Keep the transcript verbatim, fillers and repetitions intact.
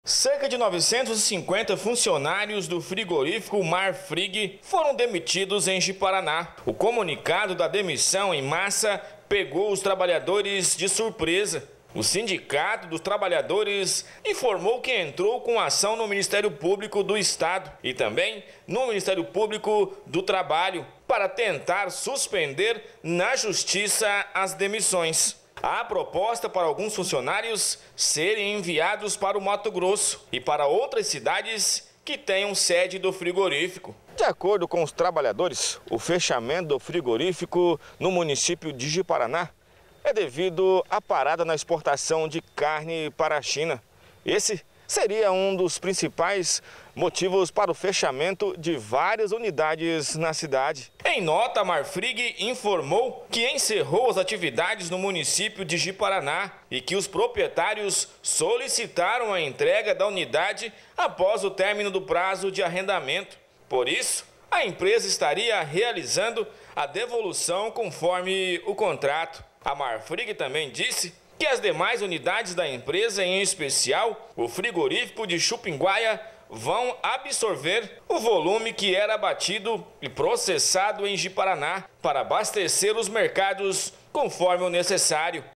Cerca de novecentos e cinquenta funcionários do frigorífico Marfrig foram demitidos em Ji-Paraná. O comunicado da demissão em massa pegou os trabalhadores de surpresa. O Sindicato dos Trabalhadores informou que entrou com ação no Ministério Público do Estado e também no Ministério Público do Trabalho para tentar suspender na Justiça as demissões. Há proposta para alguns funcionários serem enviados para o Mato Grosso e para outras cidades que tenham sede do frigorífico. De acordo com os trabalhadores, o fechamento do frigorífico no município de Ji-Paraná é devido à parada na exportação de carne para a China. Esse seria um dos principais motivos para o fechamento de várias unidades na cidade. Em nota, a Marfrig informou que encerrou as atividades no município de Ji-Paraná e que os proprietários solicitaram a entrega da unidade após o término do prazo de arrendamento. Por isso, a empresa estaria realizando a devolução conforme o contrato. A Marfrig também disse que as demais unidades da empresa, em especial o frigorífico de Chupinguaia, vão absorver o volume que era abatido e processado em Ji-Paraná para abastecer os mercados conforme o necessário.